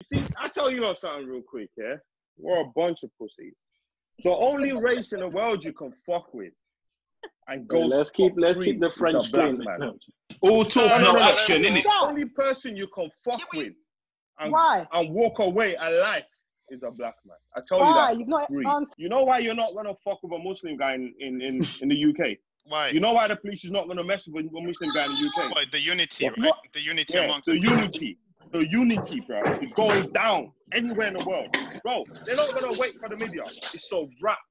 see, I tell you something real quick, yeah? We're a bunch of pussies. The only race in the world you can fuck with and go let's keep the French black clean. man. All talk, no action, innit? The only person you can fuck with and walk away alive is a black man. I tell you that. You've not answered. You know why you're not gonna fuck with a Muslim guy in the UK? Why? You know why the police is not gonna mess with a Muslim guy in the UK? Why? The unity, right? The unity amongst the unity. The unity, bro, is going down anywhere in the world. Bro, they're not going to wait for the media. It's a wrap.